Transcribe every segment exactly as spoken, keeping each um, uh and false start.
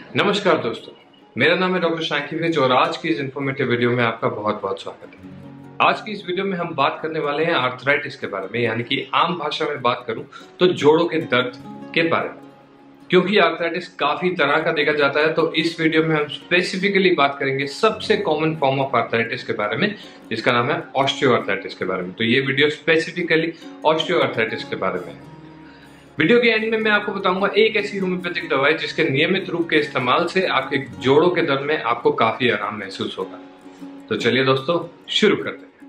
नमस्कार दोस्तों, मेरा नाम है डॉक्टर शाकिब विज और आज की इस इन्फॉर्मेटिव वीडियो में आपका बहुत बहुत स्वागत है। आज की इस वीडियो में हम बात करने वाले हैं आर्थराइटिस के बारे में, यानी कि आम भाषा में बात करूं तो जोड़ों के दर्द के बारे में। क्योंकि आर्थराइटिस काफी तरह का देखा जाता है, तो इस वीडियो में हम स्पेसिफिकली बात करेंगे सबसे कॉमन फॉर्म ऑफ आर्थराइटिस के बारे में, जिसका नाम है ऑस्टियोआर्थराइटिस के बारे में। तो ये वीडियो स्पेसिफिकली ऑस्टियोआर्थराइटिस के बारे में है। वीडियो के एंड में मैं आपको बताऊंगा एक ऐसी होम्योपैथिक दवाई जिसके नियमित रूप के इस्तेमाल से आपके जोड़ों के दर्द में आपको काफी आराम महसूस होगा। तो चलिए दोस्तों, शुरू करते हैं।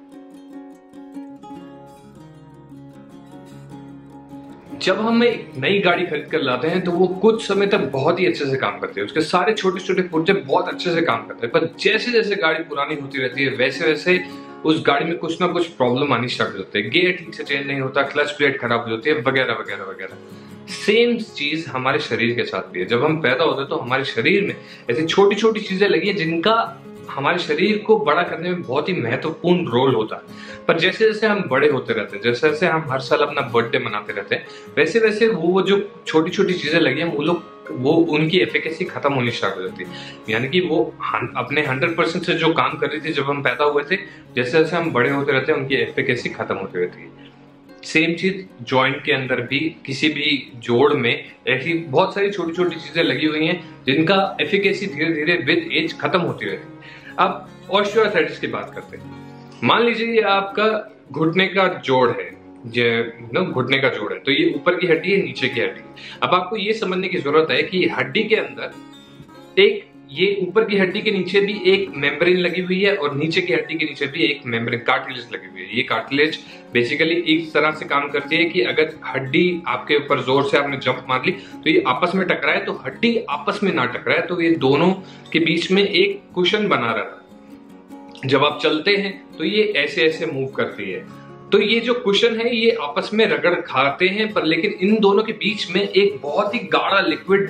जब हम एक नई गाड़ी खरीद कर लाते हैं तो वो कुछ समय तक बहुत ही अच्छे से काम करती है, उसके सारे छोटे छोटे पुर्जे बहुत अच्छे से काम करते हैं। पर जैसे जैसे गाड़ी पुरानी होती रहती है वैसे वैसे उस गाड़ी में कुछ ना कुछ प्रॉब्लम आनी स्टार्ट हो जाती है। गियर ठीक से चेंज नहीं होता, क्लच प्लेट खराब हो जाती है, वगैरह वगैरह वगैरह। सेम चीज हमारे शरीर के साथ भी है। जब हम पैदा होते हैं तो हमारे शरीर में ऐसी छोटी छोटी चीजें लगी है जिनका हमारे शरीर को बड़ा करने में बहुत ही महत्वपूर्ण रोल होता है। पर जैसे जैसे हम बड़े होते रहते हैं, जैसे जैसे हम हर साल अपना बर्थडे मनाते रहते हैं, वैसे वैसे वो जो छोटी छोटी चीजें लगी हैं वो लोग वो उनकी एफिकेसी खत्म होनी स्टार्ट हो जाती है। यानी कि वो अपने हंड्रेड परसेंट से जो काम कर रही थी जब हम पैदा हुए थे, जैसे जैसे हम बड़े होते रहते हैं उनकी एफिकेसी खत्म होती रहती है। सेम चीज जॉइंट के अंदर भी, किसी भी जोड़ में ऐसी बहुत सारी छोटी छोटी चीजें लगी हुई हैं जिनका एफिकेसी धीरे धीरे विद एज खत्म होती रहती है। अब ऑस्टियोआर्थराइटिस की बात करते हैं। मान लीजिए ये आपका घुटने का जोड़ है, जो घुटने का जोड़ है, तो ये ऊपर की हड्डी है, नीचे की हड्डी। अब आपको ये समझने की जरूरत है कि हड्डी के अंदर एक, ये ऊपर की हड्डी के नीचे भी एक मेम्ब्रेन लगी हुई है और नीचे की हड्डी के नीचे भी एक मेम्ब्रेन कार्टिलेज लगी हुई है। ये कार्टिलेज बेसिकली इस तरह से काम करती है कि अगर हड्डी आपके ऊपर जोर से आपने जंप मार ली तो ये आपस में टकराए, तो हड्डी आपस में ना टकराए, तो ये दोनों के बीच में एक कुशन बना रहता है। जब आप चलते हैं तो ये ऐसे ऐसे मूव करती है, तो ये जो कुशन है ये आपस में रगड़ खाते हैं, पर लेकिन इन दोनों के बीच में एक बहुत ही गाढ़ा लिक्विड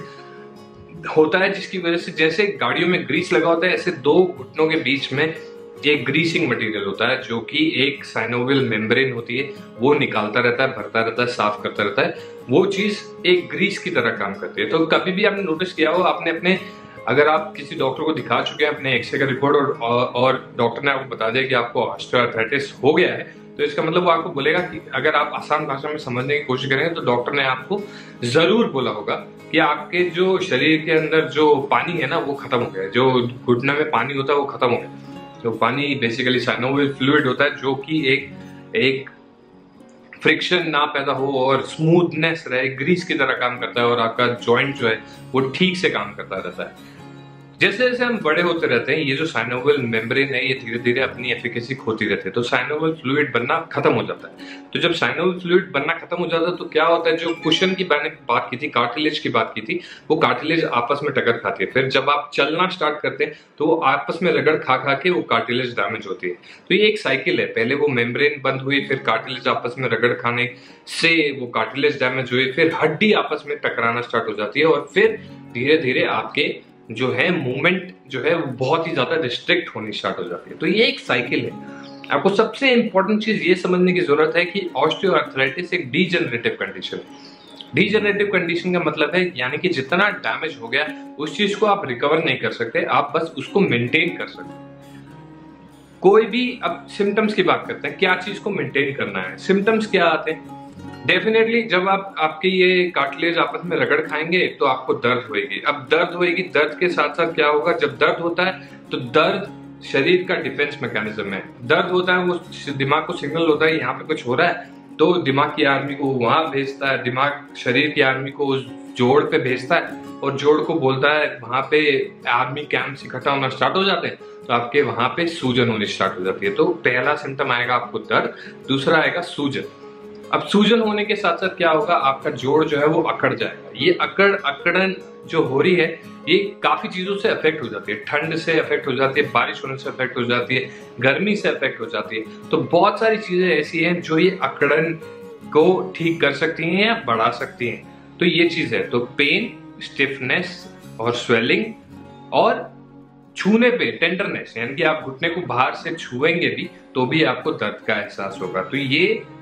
होता है, जिसकी वजह से जैसे गाड़ियों में ग्रीस लगा होता है ऐसे दो घुटनों के बीच में एक ग्रीसिंग मटेरियल होता है, जो कि एक साइनोवियल मेम्ब्रेन होती है, वो निकालता रहता है, भरता रहता है, साफ करता रहता है। वो चीज एक ग्रीस की तरह काम करती है। तो कभी भी आपने नोटिस किया हो, आपने अपने, अगर आप किसी डॉक्टर को दिखा चुके हैं अपने एक्सरे का रिपोर्ट और, और डॉक्टर ने आपको बता दिया कि आपको ऑस्टियोआर्थराइटिस हो गया है, तो इसका मतलब वो आपको बोलेगा कि, अगर आप आसान भाषा में समझने की कोशिश करेंगे तो डॉक्टर ने आपको जरूर बोला होगा कि आपके जो शरीर के अंदर जो पानी है ना वो खत्म हो गया है, जो घुटने में पानी होता है वो खत्म हो गया। जो पानी बेसिकली साइनोवियल फ्लूइड होता है, जो कि एक एक फ्रिक्शन ना पैदा हो और स्मूथनेस रहे, ग्रीस की तरह काम करता है और आपका जॉइंट जो है वो ठीक से काम करता रहता है। जैसे जैसे हम बड़े होते रहते हैं, ये जो साइनोवियल मेम्ब्रेन है ये धीरे धीरे अपनी एफिकेसी खोती रहती है, तो साइनोवियल फ्लूइड बनना खत्म हो जाता है। तो जब साइनोवियल फ्लूइड बनना खत्म हो जाता है तो क्या होता है, जो कुशन की मैंने बात की थी, कार्टिलेज की बात की थी, वो कार्टिलेज आपस में टक्कर खाती है। फिर जब आप चलना स्टार्ट करते हैं तो वो आपस में रगड़ खा खा के वो कार्टिलेज डैमेज होती है। तो ये एक साइकिल है, पहले वो मेम्ब्रेन बंद हुई, फिर कार्टिलेज आपस में रगड़ खाने से वो कार्टिलेज डैमेज हुई, फिर हड्डी आपस में टकराना स्टार्ट हो जाती है और फिर धीरे धीरे आपके जो है मूवमेंट जो है वो बहुत ही ज्यादा रिस्ट्रिक्ट होनी स्टार्ट हो जाती है। तो ये एक साइकिल है। आपको सबसे इंपॉर्टेंट चीज ये समझने की जरूरत है कि ऑस्टियोआर्थराइटिस एक डीजनरेटिव कंडीशन है। डीजनरेटिव कंडीशन का मतलब है यानी कि जितना डैमेज हो गया उस चीज को आप रिकवर नहीं कर सकते, आप बस उसको मेंटेन कर सकते। कोई भी, अब सिम्टम्स की बात करते हैं, क्या चीज को मेंटेन करना है। सिम्टम्स क्या आते हैं? डेफिनेटली जब आप आपके ये कार्टिलेज आपस में रगड़ खाएंगे तो आपको दर्द होएगी। अब दर्द होएगी, दर्द के साथ साथ क्या होगा, जब दर्द होता है तो दर्द शरीर का डिफेंस मैकेनिज्म है। दर्द होता है वो दिमाग को सिग्नल होता है यहाँ पे कुछ हो रहा है, तो दिमाग की आर्मी को वहां भेजता है, दिमाग शरीर की आर्मी को उस जोड़ पे भेजता है और जोड़ को बोलता है, वहां पे आर्मी कैंप इकट्ठा होना स्टार्ट हो जाते हैं, तो आपके वहां पे सूजन होनी स्टार्ट हो जाती है। तो पहला सिम्टम आएगा आपको दर्द, दूसरा आएगा सूजन। अब सूजन होने के साथ साथ क्या होगा, आपका जोड़ जो है वो अकड़ जाएगा। ये अकड़ अकड़न जो हो रही है ये काफी चीजों से अफेक्ट हो जाती है। ठंड से अफेक्ट हो जाती है, बारिश होने से अफेक्ट हो जाती है, गर्मी से अफेक्ट हो जाती है। तो बहुत सारी चीजें ऐसी हैं जो ये अकड़न को ठीक कर सकती हैं या बढ़ा सकती हैं। तो ये चीज है, तो पेन, स्टिफनेस और स्वेलिंग और छूने पे टेंडरनेस, यानी कि आप घुटने को बाहर से छुएंगे भी तो भी आपको दर्द का एहसास होगा। तो ये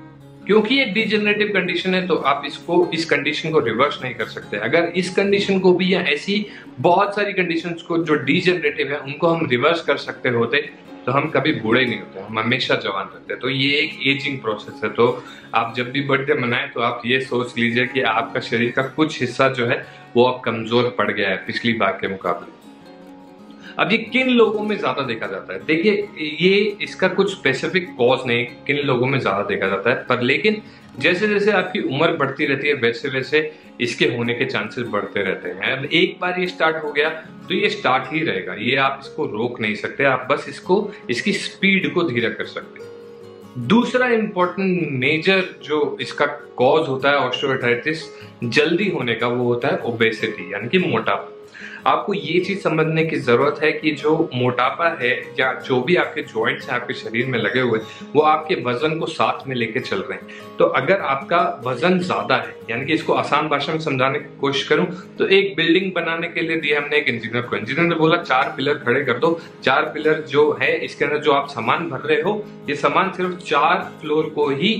क्योंकि ये डिजेनरेटिव कंडीशन है तो आप इसको इस कंडीशन को रिवर्स नहीं कर सकते। अगर इस कंडीशन को भी या ऐसी बहुत सारी कंडीशंस को जो डिजेनरेटिव है उनको हम रिवर्स कर सकते होते तो हम कभी बूढ़े नहीं होते, हम हमेशा जवान रहते हैं। तो ये एक एजिंग प्रोसेस है। तो आप जब भी बर्थडे मनाएं तो आप ये सोच लीजिए कि आपका शरीर का कुछ हिस्सा जो है वो अब कमजोर पड़ गया है पिछली बार के मुकाबले। अब ये किन लोगों में ज्यादा देखा जाता है? देखिए, ये इसका कुछ स्पेसिफिक कॉज नहीं किन लोगों में ज्यादा देखा जाता है, पर लेकिन जैसे जैसे आपकी उम्र बढ़ती रहती है वैसे वैसे इसके होने के चांसेस बढ़ते रहते हैं। अब एक बार ये स्टार्ट हो गया तो ये स्टार्ट ही रहेगा, ये आप इसको रोक नहीं सकते, आप बस इसको इसकी स्पीड को धीरे कर सकते हैं। दूसरा इंपॉर्टेंट मेजर जो इसका कॉज होता है ऑस्टियोआर्थराइटिस जल्दी होने का, वो होता है ओबेसिटी यानी कि मोटापा। आपको ये चीज समझने की जरूरत है कि जो मोटापा है या जो भी आपके जॉइंट्स हैं आपके शरीर में लगे हुए वो आपके वजन को साथ में लेके चल रहे हैं। तो अगर आपका वजन ज्यादा है, यानी कि इसको आसान भाषा में समझाने की कोशिश करूं तो एक बिल्डिंग बनाने के लिए दिया हमने एक इंजीनियर को, इंजीनियर ने बोला चार पिलर खड़े कर दो। चार पिलर जो है इसके अंदर जो आप सामान भर रहे हो ये सामान सिर्फ चार फ्लोर को ही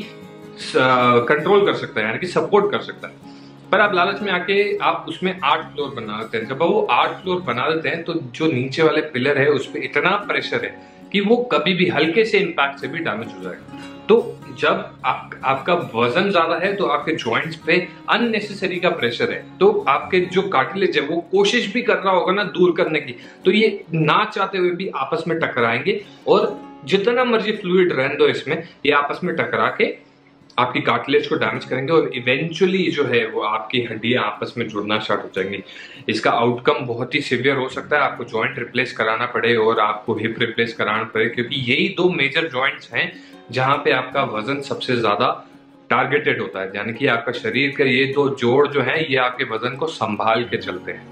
कंट्रोल कर सकता है यानी कि सपोर्ट कर सकता है। पर आप लालच में आके आप उसमें आठ फ्लोर बना देते हैं। जब वो आठ फ्लोर बना देते हैं तो जो नीचे वाले पिलर है उस पर इतना प्रेशर है कि वो कभी भी हल्के से इम्पैक्ट से भी डैमेज हो जाएगा। तो जब आप, आपका वजन ज्यादा है तो आपके जॉइंट्स पे अननेसेसरी का प्रेशर है, तो आपके जो कार्टिलेज है वो कोशिश भी कर रहा होगा ना दूर करने की, तो ये ना चाहते हुए भी आपस में टकराएंगे और जितना मर्जी फ्लूइड रहने दो इसमें, ये आपस में टकरा के आपकी कार्टिलेज को डैमेज करेंगे और इवेंचुअली जो है वो आपकी हड्डियां आपस में जुड़ना स्टार्ट हो जाएंगी। इसका आउटकम बहुत ही सीवियर हो सकता है, आपको जॉइंट रिप्लेस कराना पड़े और आपको हिप रिप्लेस कराना पड़े, क्योंकि यही दो मेजर जॉइंट्स हैं जहां पे आपका वजन सबसे ज्यादा टारगेटेड होता है, यानी कि आपका शरीर के ये दो जोड़ जो है ये आपके वजन को संभाल के चलते हैं।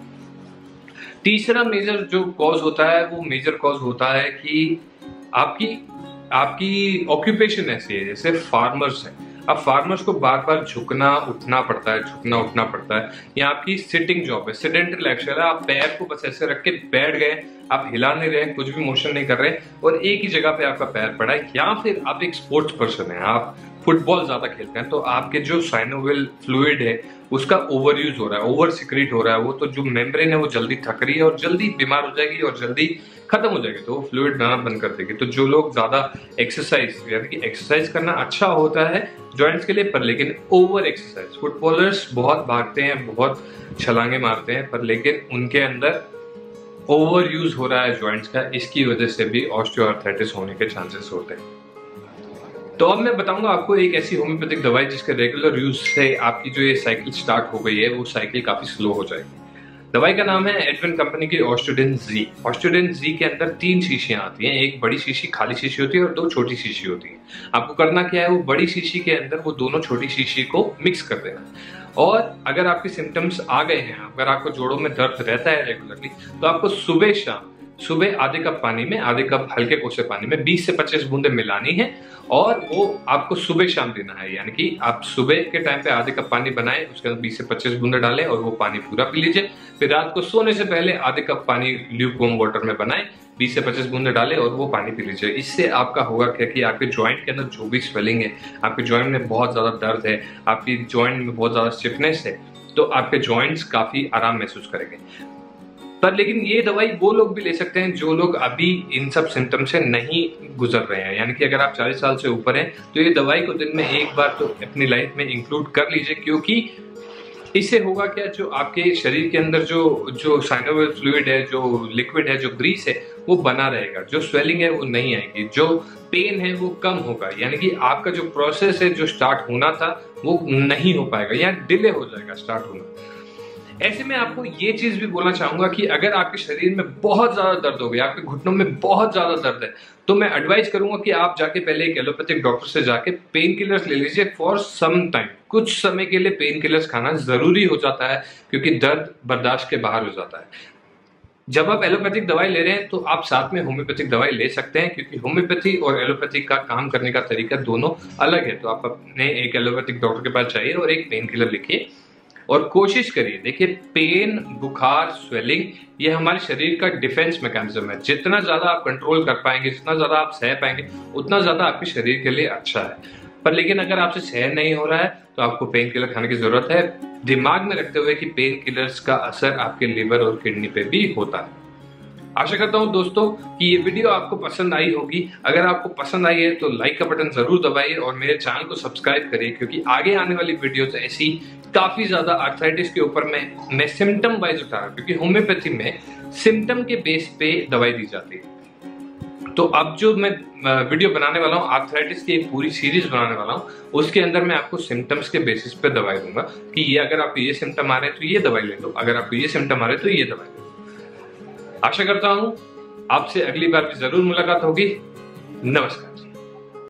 तीसरा मेजर जो कॉज होता है वो मेजर कॉज होता है कि आपकी आपकी ऑक्यूपेशन ऐसी है, जैसे फार्मर्स हैं। अब फार्मर्स को बार बार झुकना उठना पड़ता है, झुकना उठना पड़ता है, या आपकी सिटिंग जॉब है, सिडेंटरी लाइफस्टाइल है, आप पैर को बस ऐसे रख के बैठ गए, आप हिला नहीं रहे, कुछ भी मोशन नहीं कर रहे और एक ही जगह पे आपका पैर पड़ा है, या फिर आप एक स्पोर्ट्स पर्सन है, आप फुटबॉल ज्यादा खेलते हैं, तो आपके जो साइनोवियल फ्लूइड है उसका ओवर यूज हो रहा है, ओवर सिक्रीट हो रहा है, वो तो जो मेम्ब्रेन है वो जल्दी थक रही है और जल्दी बीमार हो जाएगी और जल्दी खत्म हो जाएगी, तो वो फ्लूइड बनाना बंद कर देगी। तो जो लोग ज्यादा एक्सरसाइज यानी कि एक्सरसाइज करना अच्छा होता है जॉइंट्स के लिए, पर लेकिन ओवर एक्सरसाइज, फुटबॉलर्स बहुत भागते हैं, बहुत छलांगे मारते हैं, पर लेकिन उनके अंदर ओवर यूज हो रहा है जॉइंट्स का, इसकी वजह से भी ऑस्टियोआर्थराइटिस होने के चांसेस होते हैं। तो अब मैं बताऊंगा आपको एक ऐसी होम्योपैथिक दवाई जिसके रेगुलर यूज से आपकी जो ये साइकिल स्टार्ट हो गई है वो साइकिल काफी स्लो हो जाएगी। दवाई का नाम है एडविन कंपनी की ऑस्टियोडेन जी। ऑस्टियोडेन जी के अंदर तीन शीशियां आती हैं, एक बड़ी शीशी खाली शीशी होती है और दो छोटी शीशी होती है। आपको करना क्या है, वो बड़ी शीशी के अंदर वो दोनों छोटी शीशी को मिक्स कर देना, और अगर आपके सिम्टम्स आ गए हैं, अगर आपको जोड़ों में दर्द रहता है रेगुलरली, तो आपको सुबह शाम सुबह आधे कप पानी में, आधे कप हल्के कोसे पानी में बीस से पच्चीस बूंदे मिलानी है और वो आपको सुबह शाम देना है। यानी कि आप सुबह के टाइम पे आधे कप पानी बनाएं, उसके अंदर बीस से पच्चीस बूंदे डालें और वो पानी पूरा पी लीजिए। फिर रात को सोने से पहले आधे कप पानी ल्यूकवार्म वाटर में बनाएं, बीस से पच्चीस बूंदे डालें और वो पानी पी लीजिए। इससे आपका होगा क्या कि आपके जॉइंट के अंदर जो भी स्वेलिंग है, आपके जॉइंट में बहुत ज्यादा दर्द है, आपकी जॉइंट में बहुत ज्यादा स्टिफनेस है, तो आपके जॉइंट्स काफी आराम महसूस करेंगे। पर लेकिन ये दवाई वो लोग भी ले सकते हैं जो लोग अभी इन सब सिम्टम से नहीं गुजर रहे हैं, यानी कि अगर आप चालीस साल से ऊपर हैं तो ये दवाई को दिन में एक बार तो अपनी लाइफ में इंक्लूड कर लीजिए, क्योंकि इससे होगा क्या, जो आपके शरीर के अंदर जो जो साइनोवियल फ्लूइड है, जो लिक्विड है, जो ग्रीस है, वो बना रहेगा, जो स्वेलिंग है वो नहीं आएगी, जो पेन है वो कम होगा, यानी कि आपका जो प्रोसेस है जो स्टार्ट होना था वो नहीं हो पाएगा या डिले हो जाएगा स्टार्ट होना। ऐसे में आपको ये चीज भी बोलना चाहूंगा कि अगर आपके शरीर में बहुत ज्यादा दर्द हो गया, आपके घुटनों में बहुत ज्यादा दर्द है, तो मैं एडवाइस करूंगा कि आप जाके पहले एक एलोपैथिक डॉक्टर से जाके पेन किलर्स ले लीजिए फॉर सम टाइम। कुछ समय के लिए पेन किलर्स खाना जरूरी हो जाता है क्योंकि दर्द बर्दाश्त के बाहर हो जाता है। जब आप एलोपैथिक दवाई ले रहे हैं तो आप साथ में होम्योपैथिक दवाई ले सकते हैं, क्योंकि होम्योपैथी और एलोपैथिक का काम करने का तरीका दोनों अलग है। तो आप अपने एक एलोपैथिक डॉक्टर के पास जाइए और एक पेन किलर लिखिए और कोशिश करिए। देखिए, पेन, बुखार, स्वेलिंग, ये हमारे शरीर का डिफेंस मैकेनिज्म है। जितना ज्यादा आप कंट्रोल कर पाएंगे, जितना ज्यादा आप सह पाएंगे, उतना ज्यादा आपके शरीर के लिए अच्छा है। पर लेकिन अगर आपसे सहन नहीं हो रहा है तो आपको पेन किलर खाने की जरूरत है, दिमाग में रखते हुए कि पेन किलर्स का असर आपके लिवर और किडनी पे भी होता है। आशा करता हूं दोस्तों कि ये वीडियो आपको पसंद आई होगी। अगर आपको पसंद आई है तो लाइक का बटन जरूर दबाइए और मेरे चैनल को सब्सक्राइब करिए, क्योंकि आगे आने वाली वीडियोस ऐसी काफी ज्यादा आर्थराइटिस के ऊपर मैं मैं सिम्टम वाइज उठा रहा हूं, क्योंकि होम्योपैथी में सिम्टम के बेस पे दवाई दी जाती है। तो अब जो मैं वीडियो बनाने वाला हूँ, आर्थराइटिस की एक पूरी सीरीज बनाने वाला हूँ, उसके अंदर मैं आपको सिम्टम्स के बेसिस पे दवाई दूंगा कि ये अगर आपको ये सिम्टम आ रहे हैं तो ये दवाई ले लो, अगर आपको ये सिम्टम आ रहे हैं तो ये दवाई ले लो। आशा करता हूं आपसे अगली बार भी जरूर मुलाकात होगी। नमस्कार।